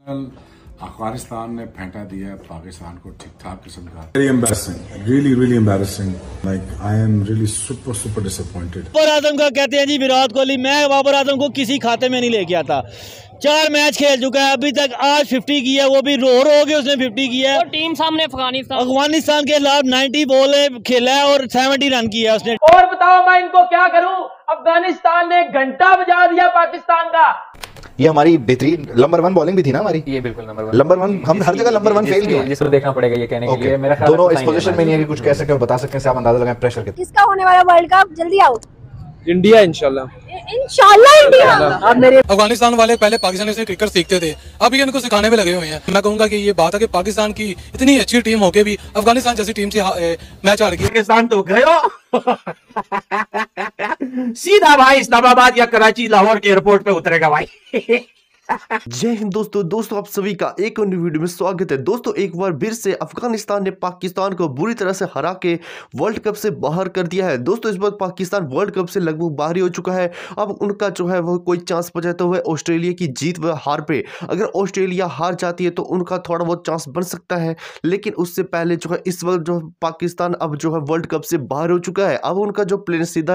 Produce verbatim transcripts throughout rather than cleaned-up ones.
अफगानिस्तान ने फेंटा दिया है पाकिस्तान को ठीक ठाक किस्म का। Very embarrassing, really really embarrassing. Like I am really super super disappointed. Babar Azam का कहते हैं जी विराट कोहली, मैं बाबर आजम को किसी खाते में नहीं लेके आता। चार मैच खेल चुका है अभी तक, आज फिफ्टी की है, वो भी रो रो के उसने फिफ्टी किया है। और टीम सामने अफगानिस्तान अफगानिस्तान के खिलाफ नब्बे बॉल खेला है और सत्तर रन किया उसने। और बताओ मैं इनको क्या करूं, अफगानिस्तान ने घंटा बजा दिया पाकिस्तान का। ये हमारी बेहतरीन नंबर वन बॉलिंग भी थी ना हमारी, ये बिल्कुल नंबर वन नंबर वन हम हर जगह नंबर वन फेल किया, जिसको देखना पड़ेगा ये कहने के लिए। मेरा ख्याल दोनों इस पोजीशन में नहीं है कि कुछ कह सके, बता सकते हैं, आप अंदाजा लगाएं प्रेशर कितना। किसका होने वाला वर्ल्ड कप, जल्दी आओ। इंडिया इंशाल्लाह इंशाल्लाह इंडिया। अब मेरे अफगानिस्तान वाले पहले पाकिस्तान से क्रिकेट सीखते थे, अब ये इनको सिखाने में लगे हुए हैं। मैं कहूंगा कि ये बात है कि पाकिस्तान की इतनी अच्छी टीम होके भी अफगानिस्तान जैसी टीम से मैच हार गई। पाकिस्तान तो गयो सीधा भाई इस्लामाबाद या कराची लाहौर के एयरपोर्ट पे उतरेगा भाई। जय हिंद दोस्तों दोस्तों आप सभी का एक और वीडियो में स्वागत है। दोस्तों एक बार फिर से अफगानिस्तान ने पाकिस्तान को बुरी तरह से हरा के वर्ल्ड कप से बाहर कर दिया है। दोस्तों इस बार पाकिस्तान वर्ल्ड कप से लगभग बाहर ही हो चुका है। अब उनका जो है वो कोई चांस बचा तो है ऑस्ट्रेलिया की जीत व हार पे। अगर ऑस्ट्रेलिया हार जाती है तो उनका थोड़ा बहुत चांस बन सकता है, लेकिन उससे पहले जो है इस वक्त जो पाकिस्तान अब जो है वर्ल्ड कप से बाहर हो चुका है। अब उनका जो प्लेन सीधा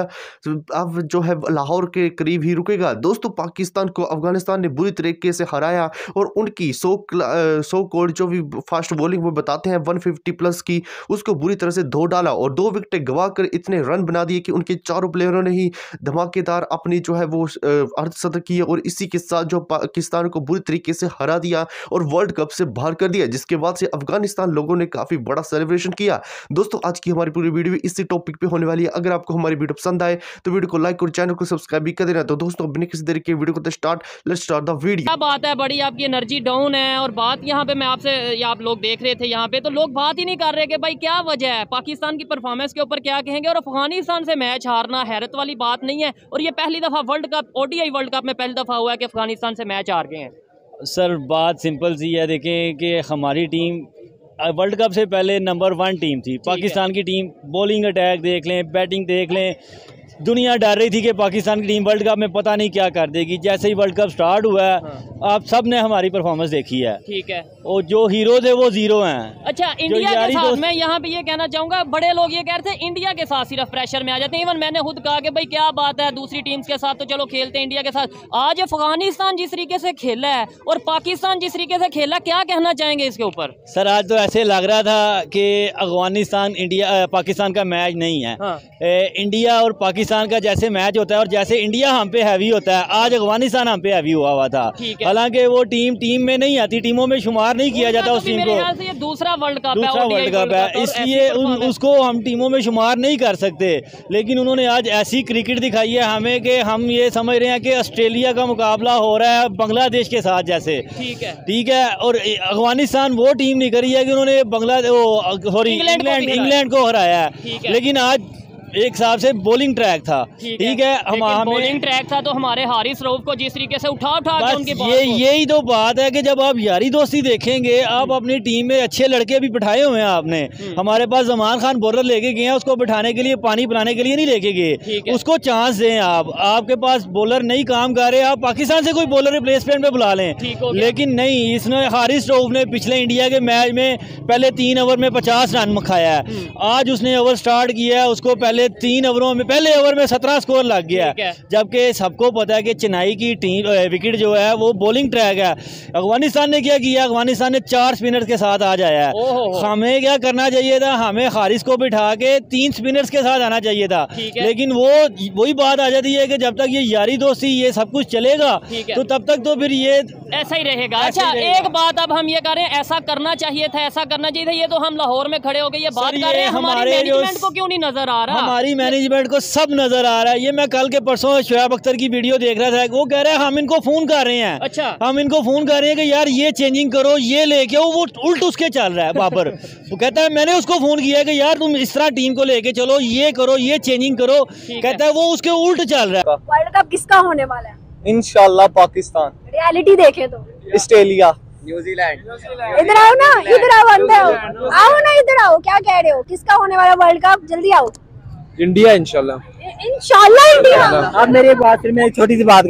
अब जो है लाहौर के करीब ही रुकेगा। दोस्तों पाकिस्तान को अफगानिस्तान ने बुरी तरीके से हराया और उनकी सौ सौ कोड जो भी फास्ट बॉलिंग वो बताते हैं एक सौ पचास प्लस की, उसको बुरी तरह से धो डाला और दो विकेट गवा कर इतने रन बना दिए कि उनके चारों प्लेयरों ने ही धमाकेदार अपनी जो है वो अर्धशतक की और इसी के साथ जो पाकिस्तान को बुरी तरीके से हरा दिया और वर्ल्ड कप से बाहर कर दिया, जिसके बाद से अफगानिस्तान लोगों ने काफी बड़ा सेलिब्रेशन किया। दोस्तों आज की हमारी पूरी वीडियो इसी टॉपिक पे होने वाली है। अगर आपको हमारी वीडियो पसंद आए तो वीडियो को लाइक और चैनल को सब्सक्राइब भी कर देना। तो दोस्तों बिना किसी देर के वीडियो को start let's start the video. बात है बड़ी, आपकी एनर्जी डाउन है और बात यहाँ पे मैं आपसे आप लोग देख रहे थे यहाँ पे तो लोग बात ही नहीं कर रहे कि भाई क्या वजह है, पाकिस्तान की परफॉर्मेंस के ऊपर क्या कहेंगे। और अफगानिस्तान से मैच हारना हैरत वाली बात नहीं है, और ये पहली दफा world cup ODI world cup में पहली दफा हुआ है कि अफगानिस्तान से मैच हार गए हैं। सर बात सिंपल सी है, देखें कि हमारी टीम वर्ल्ड कप से पहले नंबर वन टीम थी। पाकिस्तान की टीम बॉलिंग अटैक देख लें, बैटिंग देख लें, दुनिया डर रही थी कि पाकिस्तान की टीम वर्ल्ड कप में पता नहीं क्या कर देगी। जैसे ही वर्ल्ड कप स्टार्ट हुआ है, हाँ। आप सब ने हमारी परफॉर्मेंस देखी है, ठीक है, और जो हीरोज है वो जीरो हैं। अच्छा इंडिया के साथ मैं यहाँ पे ये कहना चाहूंगा, बड़े लोग ये कह रहे थे इंडिया के साथ सिर्फ प्रेशर में आ जाते हैं। इवन मैंने खुद कहा कि भाई क्या बात है, दूसरी टीम्स के साथ तो चलो खेलते हैं, इंडिया के साथ आज अफगानिस्तान जिस तरीके से खेला है और पाकिस्तान जिस तरीके से खेला, क्या कहना चाहेंगे इसके ऊपर? सर आज तो ऐसे लग रहा था कि अफगानिस्तान इंडिया पाकिस्तान का मैच नहीं है, हाँ। ए, इंडिया और पाकिस्तान का जैसे मैच होता है और जैसे इंडिया हम पे हैवी होता है, आज अफगानिस्तान हम पे हैवी हुआ हुआ था। हालांकि वो टीम टीम में नहीं आती, टीमों में शुमार नहीं किया जाता उस टीम को। ये दूसरा वर्ल्ड कप दूसरा वर्ल्ड कप है, इसलिए उसको हम टीमों में शुमार नहीं कर सकते। लेकिन उन्होंने आज ऐसी क्रिकेट दिखाई है हमें कि हम ये समझ रहे हैं कि ऑस्ट्रेलिया का मुकाबला हो रहा है बांग्लादेश के साथ जैसे, ठीक है ठीक है। और अफगानिस्तान वो टीम नहीं करी है कि उन्होंने बांग्लादेश सॉरी इंग्लैंड इंग्लैंड को हराया है, लेकिन आज एक हिसाब से बॉलिंग ट्रैक था, ठीक है, हम बॉलिंग ट्रैक था तो हमारे हारिस रऊफ को जिस तरीके से उठा उठा के उनके ये यही तो बात है कि जब आप यारी दोस्ती देखेंगे, आप अपनी टीम में अच्छे लड़के भी बिठाए हुए हैं आपने। हमारे पास जमान खान बॉलर लेके गए हैं, उसको बिठाने के लिए, पानी पिलाने के लिए नहीं लेके गए, उसको चांस दें आप। आपके पास बॉलर नहीं काम कर रहे, आप पाकिस्तान से कोई बॉलर रिप्लेसमेंट में बुला लें, लेकिन नहीं, इसने हारिस रऊफ ने पिछले इंडिया के मैच में पहले तीन ओवर में पचास रन मखाया है। आज उसने ओवर स्टार्ट किया है, उसको पहले तीन ओवरों में पहले ओवर में सत्रह स्कोर लग गया, जबकि सबको पता है कि चेन्नई की टीम विकेट जो है वो बॉलिंग ट्रैक है। अफगानिस्तान ने क्या किया, अफगानिस्तान ने चार स्पिनर्स के साथ आ जाया है। हमें क्या करना चाहिए था, हमें हारिस को बिठा के तीन स्पिनर्स के साथ आना चाहिए था, लेकिन वो वही बात आ जाती है कि जब तक ये यारी दोस्ती ये सब कुछ चलेगा तो तब तक तो फिर ये ऐसा ही रहेगा। अच्छा एक बात अब हम ये कह रहे हैं, ऐसा करना चाहिए था, ऐसा करना चाहिए था, ये तो हम लाहौर में खड़े हो गए ये बात कर रहे हैं, हमारे मैनेजमेंट को क्यों नहीं नजर आ रहा? हमारी मैनेजमेंट को सब नजर आ रहा है। ये मैं कल के परसों शोएब अख्तर की वीडियो देख रहा था, वो कह रहा है हम इनको फोन कर रहे हैं, अच्छा हम इनको फोन कर रहे हैं कि यार ये चेंजिंग करो, ये लेके आओ, वो उल्ट उसके चल रहा है बाबर। वो कहता है मैंने उसको फोन किया कि यार तुम इस तरह टीम को लेके चलो, ये करो, ये चेंजिंग करो, कहता है वो उसके उल्ट चल रहा है। वर्ल्ड कप किसका होने वाला है? इंशाल्लाह पाकिस्तान। रियलिटी देखे तो ऑस्ट्रेलिया, न्यूजीलैंड। इधर आओ ना, इधर आओ, अंदर आओ, आओ ना इधर आओ, क्या कह रहे हो, किसका होने वाला वर्ल्ड कप, जल्दी आओ। इंडिया इंशाल्लाह इंशाल्लाह इंडिया। अब मेरी बात फिर मैं एक छोटी सी बात करें,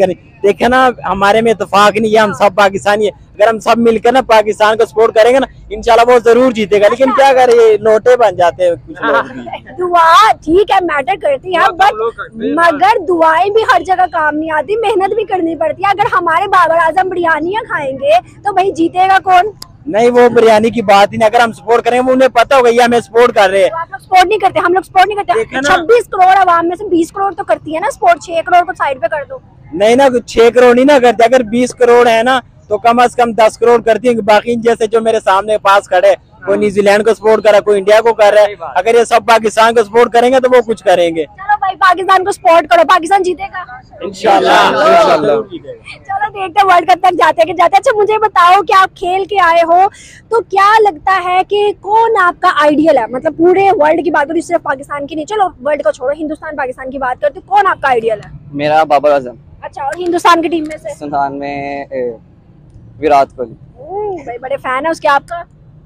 देखे ना, हमारे में इत्तेफाक नहीं है, हम सब पाकिस्तानी है। अगर हम सब मिलकर ना पाकिस्तान को सपोर्ट करेंगे ना, इंशाल्लाह वो जरूर जीतेगा। लेकिन क्या करे, नोटे बन जाते हैं कुछ लोग भी। दुआ ठीक है, मैटर करती है, बट मगर दुआएं भी हर जगह काम नहीं आती, मेहनत भी करनी पड़ती है। अगर हमारे बाबर आजम बिरयानियां खाएंगे तो भाई जीतेगा कौन? नहीं, वो बिरयानी की बात ही नहीं। अगर हम सपोर्ट करेंगे, वो उन्हें पता होगा ये हमें सपोर्ट कर रहे हैं। तो आप लोग सपोर्ट नहीं करते, हम लोग सपोर्ट नहीं करते। छब्बीस करोड़ आवाम में से बीस करोड़ तो करती है ना सपोर्ट, छह करोड़ को साइड पे कर दो। नहीं ना, छह करोड़ नहीं ना करते। अगर बीस करोड़ है ना तो कम से कम दस करोड़ करती है। बाकी जैसे जो मेरे सामने पास खड़े, कोई न्यूजीलैंड को सपोर्ट कर रहा है, कोई इंडिया को कर रहा है। अगर ये सब पाकिस्तान को सपोर्ट करेंगे तो वो कुछ करेंगे। चलो भाई, पाकिस्तान को सपोर्ट करो, पाकिस्तान जीतेगा इंशाल्लाह। इंशाल्लाह। चलो देखते हैं वर्ल्ड कप तक जाते हैं कि जाते हैं। अच्छा मुझे बताओ कि आप खेल के आए हो तो क्या लगता है कि कौन आपका आइडियल है? मतलब पूरे वर्ल्ड की बात करो, सिर्फ पाकिस्तान की नहीं, चलो वर्ल्ड को छोड़ो, हिंदुस्तान पाकिस्तान की बात करते, कौन आपका आइडियल है? मेरा बाबर आजम। अच्छा, और हिंदुस्तान की टीम में से? हिंदुस्तान में विराट कोहली। भाई बड़े फैन है उसके। आपका?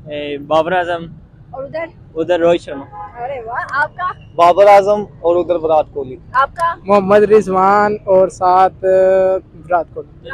बाबर आजम। और उधर? उधर रोहित शर्मा। अरे वाह। आपका? बाबर आजम और उधर विराट कोहली। आपका? मोहम्मद रिजवान और साथ विराट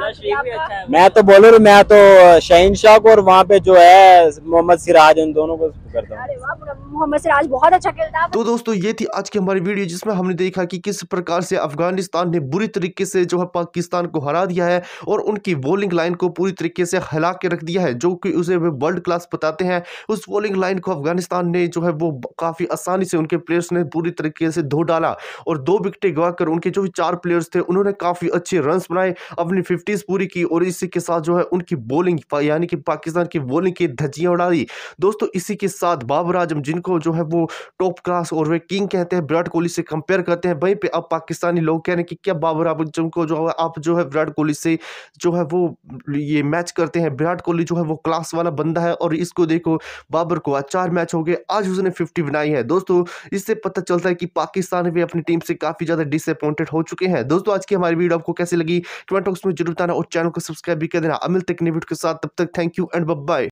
कोहली। मैं तो बॉलर, मैं तो शाहीन शाह को और वहाँ पे जो है मोहम्मद सिराज, इन दोनों को करता हूँ। अरे वाह, मोहम्मद सिराज बहुत अच्छा खेलता है। तो दोस्तों ये थी आज की हमारी वीडियो, जिसमें हमने देखा कि किस प्रकार से अफगानिस्तान ने बुरी तरीके से जो है पाकिस्तान को हरा दिया है और उनकी बॉलिंग लाइन को पूरी तरीके से हिला के रख दिया है, जो कि उसे वे वर्ल्ड क्लास बताते हैं। उस बॉलिंग लाइन को अफगानिस्तान ने जो है वो काफ़ी आसानी से उनके प्लेयर्स ने पूरी तरीके से धो डाला और दो विकेटें गवाकर उनके जो चार प्लेयर्स थे उन्होंने काफ़ी अच्छे रन्स बनाए, अपनी फिफ्टीज पूरी की और इसी के साथ जो है उनकी बॉलिंग यानी कि पाकिस्तान की बॉलिंग की धज्जियां उड़ा दी। दोस्तों इसी के साथ बाबर आजम, जिनको जो है वो टॉप क्लास और वे किंग कहते हैं, विराट कोहली से कंपेयर करते हैं, वहीं पे अब पाकिस्तानी लोग कह रहे हैं कि क्या बाबर आजम को जो है आप जो है विराट कोहली से जो है वो ये मैच करते हैं। विराट कोहली जो है वो क्लास वाला बंदा है और इसको देखो, बाबर को आज चार मैच हो गए, आज उसने फिफ्टी बनाई है। दोस्तों इससे पता चलता है कि पाकिस्तान भी अपनी टीम से काफी ज्यादा डिसअपॉइंटेड हो चुके हैं। दोस्तों आज की हमारी वीडियो आपको कैसी लगी कमेंट बॉक्स में जरूर बताना और चैनल को सब्सक्राइब भी कर देना। अमिल तक नई वीडियो के साथ, तब तक thank you and bye bye.